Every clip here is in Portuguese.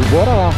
Bora lá.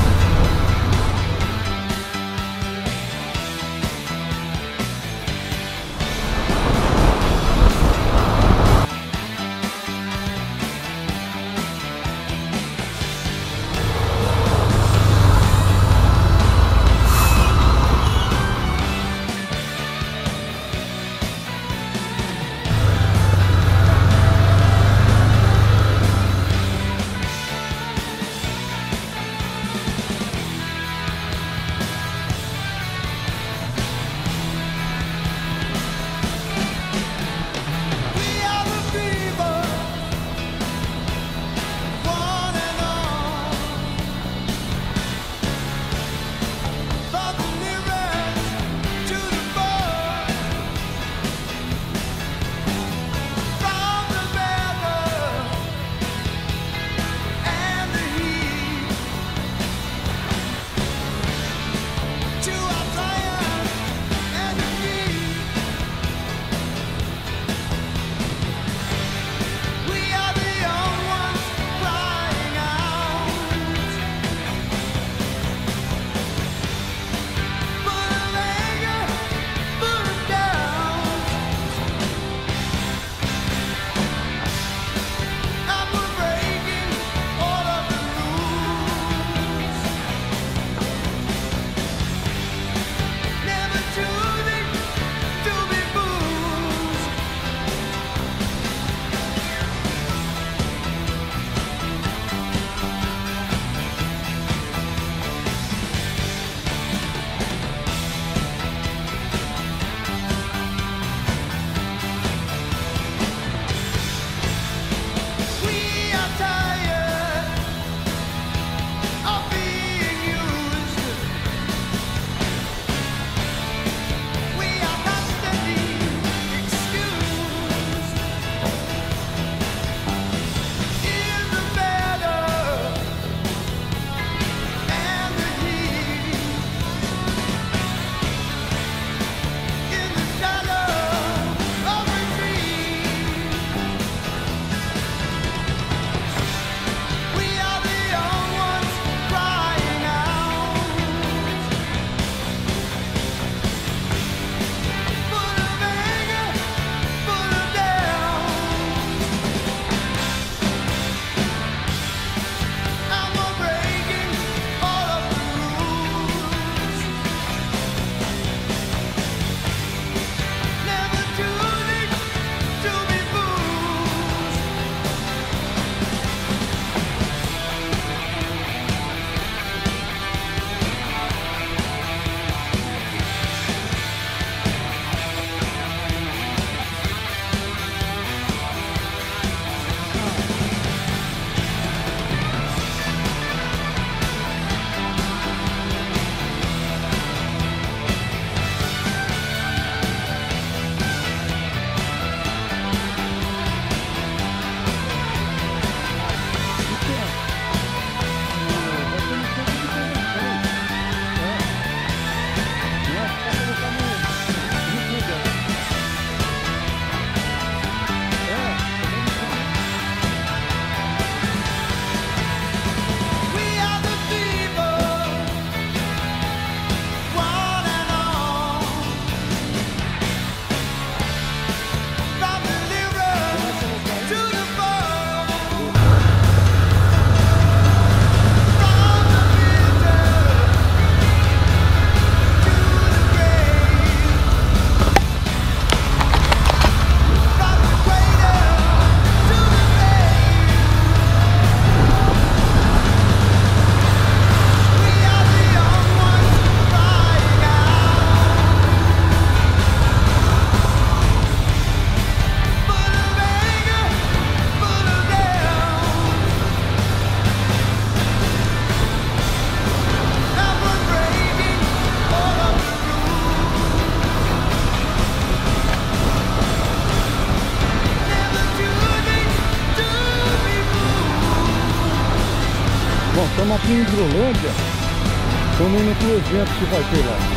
Bom, estamos aqui em Hidrolândia, estamos indo pro evento que vai ter lá.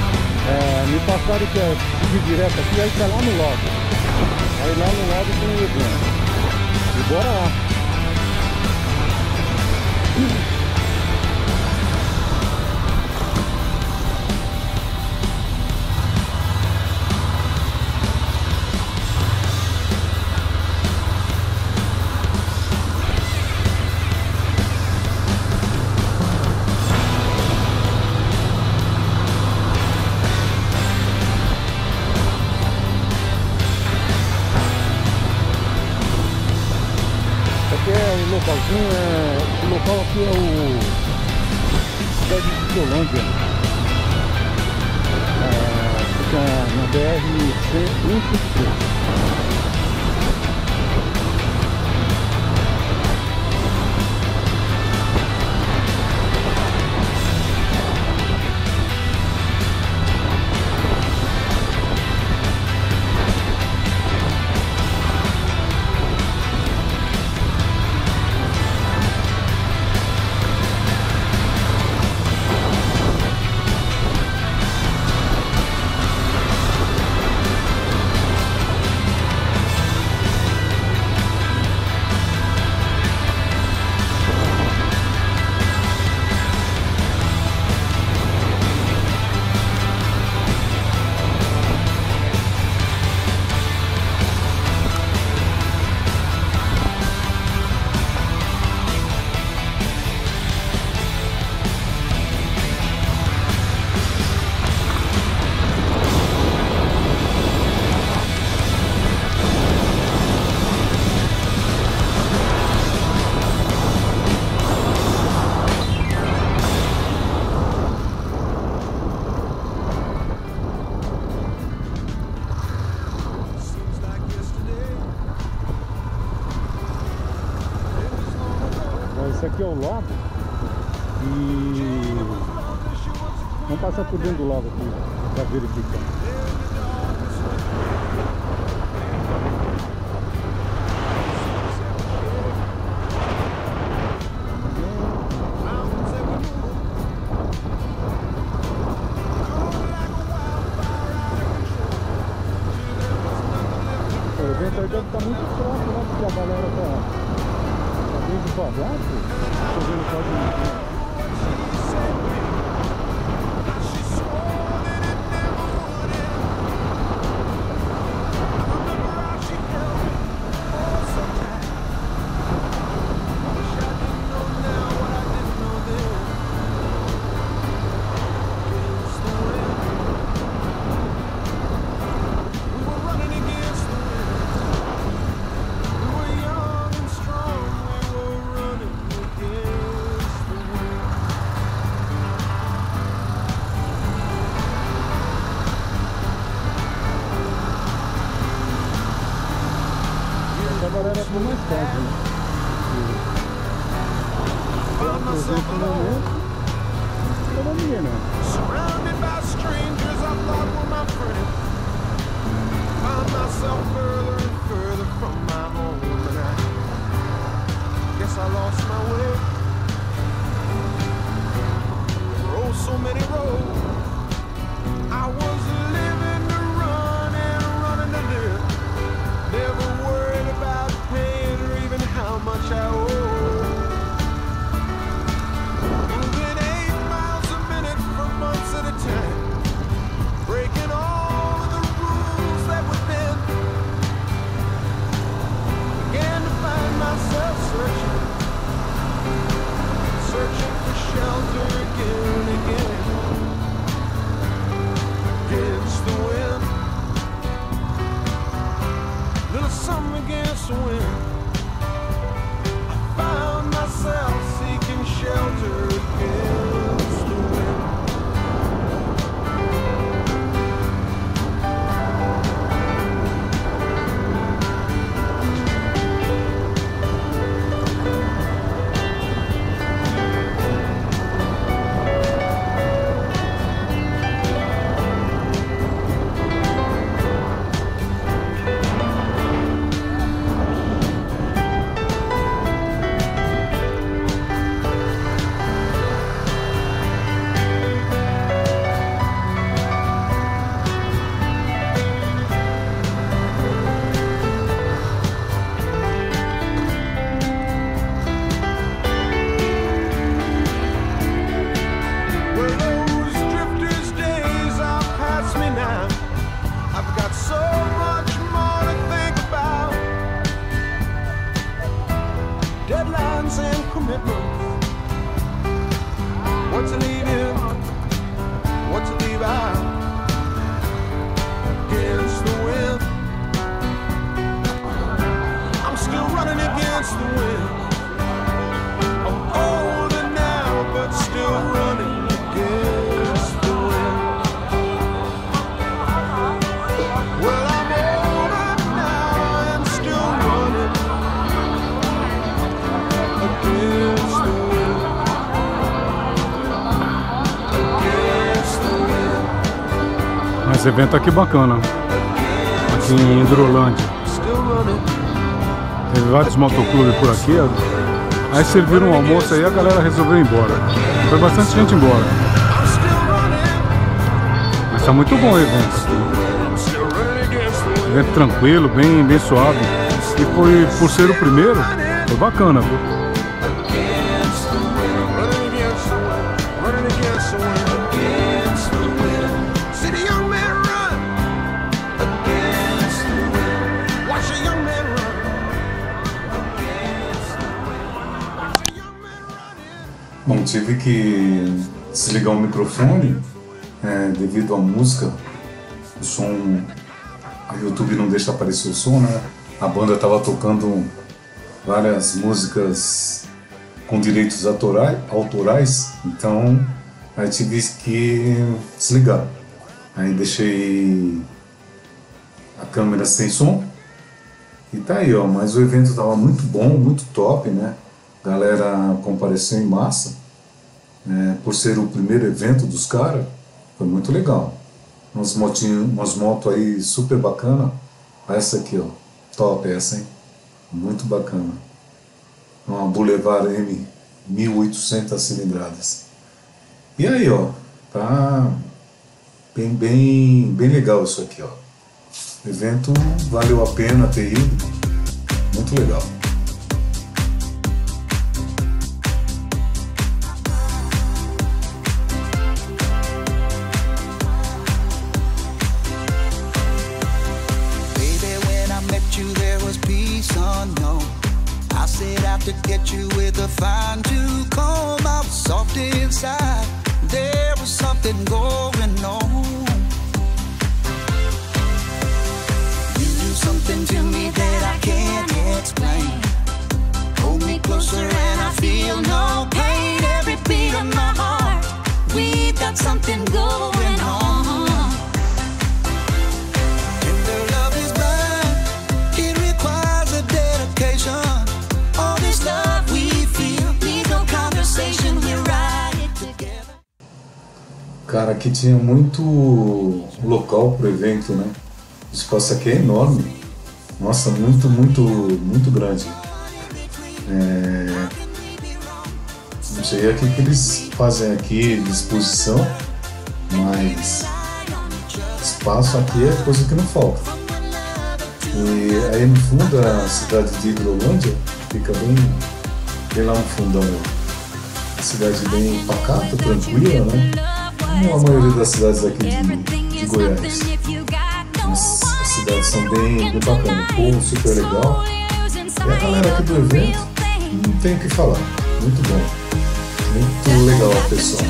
Me passaram que é seguir direto aqui, aí tá lá no lado. Aí lá no lado tem o evento. E bora lá. Esse local aqui é o cidade de Hidrolândia. Fica na BR-153. Esse aqui é o lago e vamos passar por dentro do lago aqui para verificar. O vento aí deve estar muito fraco, né? Porque a galera tá bem devagar, pô. Chovendo quase muito. A galera por mais tarde, né? Surrounded by strangers I thought were my friends. Found myself further and further from my home, and I guess I lost my way. Rode so many roads. I was living to run and running to live. Never worried about paying or even how much I owe. Moving 8 miles a minute for months at a time, breaking all of the rules that were then. Began to find myself searching for shelter again and again. Against the wind, little something against the wind. I found myself seeking shelter against the wind. Deadlines and commitments. What to leave in, what to leave out. Against the wind, I'm still running against the wind. Esse evento aqui bacana, aqui em Hidrolândia. Teve vários motoclubes por aqui. Aí serviram um almoço aí, a galera resolveu ir embora. Foi bastante gente embora. Mas tá muito bom o evento aqui. Evento tranquilo, bem suave. E foi, por ser o primeiro, foi bacana, viu? Bom, tive que desligar o microfone devido à música. O som, a YouTube não deixa aparecer o som, né? A banda estava tocando várias músicas com direitos autorais, então aí tive que desligar. Aí deixei a câmera sem som e tá aí, ó. Mas o evento estava muito bom, muito top, né? A galera compareceu em massa. Por ser o primeiro evento dos caras, foi muito legal. Umas motos aí super bacana. Essa aqui, ó, top essa, hein? Muito bacana. Uma Boulevard M 1800 cilindradas. E aí, ó, tá bem legal isso aqui, ó. O evento valeu a pena ter ido. Muito legal. I set out to get you with a fine tooth comb. I was soft inside. There was something going on. You do something to me that I can't explain. Hold me closer and I feel no pain. Every beat of my heart, we've got something going on. Cara, aqui tinha muito local pro evento, né? O espaço aqui é enorme. Nossa, muito grande. Não sei o que eles fazem aqui de exposição, mas espaço aqui é coisa que não falta. E aí no fundo a cidade de Hidrolândia fica bem lá no fundão. Uma cidade bem pacata, tranquila, né? Como a maioria das cidades aqui de Goiás. As cidades são bem bacanas, o povo super legal. E a galera aqui do evento, não tem o que falar. Muito bom. Muito legal a pessoa.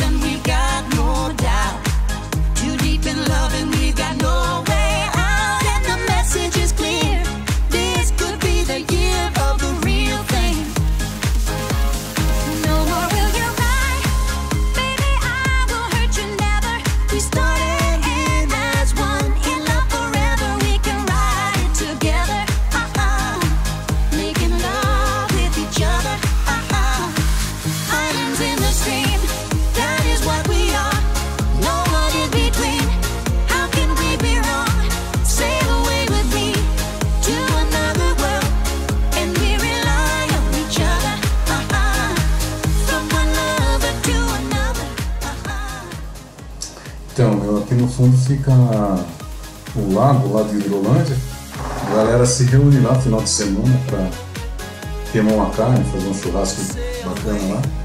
Então, aqui no fundo fica o lago lá de Hidrolândia. A galera se reúne lá no final de semana para queimar uma carne, fazer um churrasco bacana lá.